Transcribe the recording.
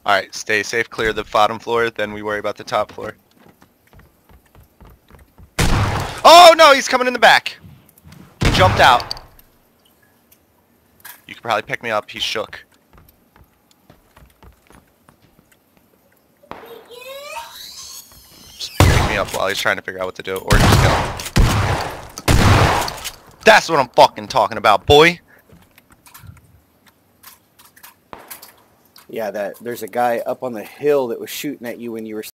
Alright, stay safe, clear the bottom floor, then we worry about the top floor. Oh no, he's coming in the back! He jumped out. You could probably pick me up, he's shook. Just pick me up while he's trying to figure out what to do, or just kill him. That's what I'm fucking talking about, boy! Yeah, there's a guy up on the hill that was shooting at you when you were